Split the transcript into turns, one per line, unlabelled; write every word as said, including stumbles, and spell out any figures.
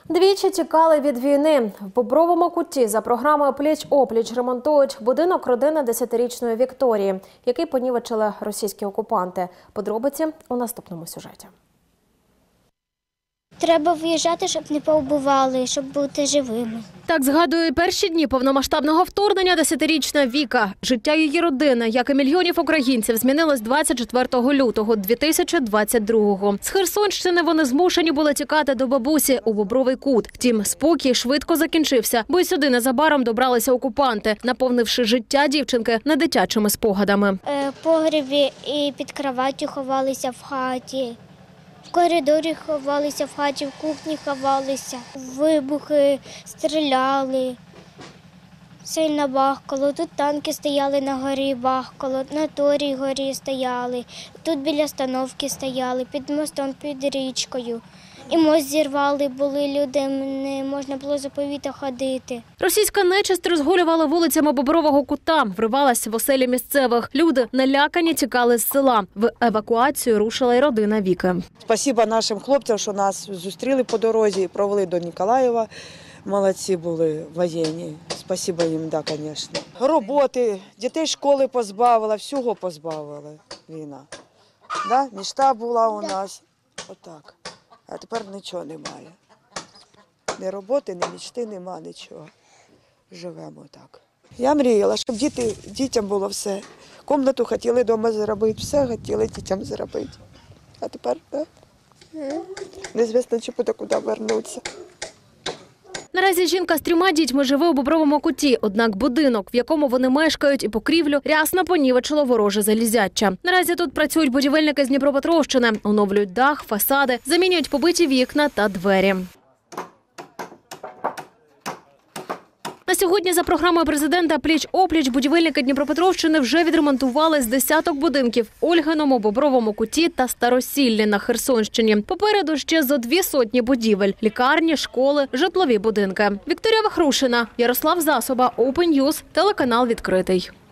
Двічі тікали від війни. В Бобровому Куті за програмою «Пліч-опліч» ремонтують будинок родини десятирічної Вікторії, який понівечили російські окупанти. Подробиці у наступному сюжеті.
Треба виїжджати, щоб не повбивали, щоб бути живими.
Так згадує перші дні повномасштабного вторгнення десятирічна Віка. Життя її родини, як і мільйонів українців, змінилось двадцять четвертого лютого дві тисячі двадцять другого. З Херсонщини вони змушені були тікати до бабусі у Бобровий Кут. Втім, спокій швидко закінчився, бо й сюди незабаром добралися окупанти, наповнивши життя дівчинки не дитячими спогадами.
В погребі і під кроваттю ховалися в хаті. В коридорі ховалися, в хаті, в кухні ховалися. Вибухи, стріляли, сильно бахкало. Тут танки стояли на горі, бахкало, на Торій горі стояли. Тут біля остановки стояли, під мостом, під річкою. І мост зірвали, були люди, не можна було за повітря ходити.
Російська нечисть розгулювала вулицями Бобрового Кута, вривалася в оселі місцевих. Люди налякані тікали з села. В евакуацію рушила й родина Віки.
Спасибо нашим хлопцям, що нас зустріли по дорозі і провели до Ніколаєва. Молодці були воєнні. Спасибо їм, да, звісно. Роботи, дітей школи позбавила, всього позбавила війна. Да? Мечта була у нас. Отак. А тепер нічого немає. Ні роботи, ні мечти, нема нічого. Живемо так. Я мріяла, щоб діти, дітям було все. Комнату хотіли вдома зробити, все хотіли дітям зробити. А тепер, так? Незвісно, чи буде куди повернутися.
Наразі жінка з трьома дітьми живе у Бобровому Куті, однак будинок, в якому вони мешкають, і покрівлю рясно понівечило вороже залізяча. Наразі тут працюють будівельники з Дніпропетровщини, оновлюють дах, фасади, замінюють побиті вікна та двері. На сьогодні за програмою президента «Пліч-опліч» будівельники Дніпропетровщини вже відремонтували з десяток будинків в Ольгиному, Бобровому Куті та Старосіллі на Херсонщині. Попереду ще зо дві сотні будівель – лікарні, школи, житлові будинки. Вікторія Вахрушина, Ярослав Засоба, Open News, телеканал «Відкритий».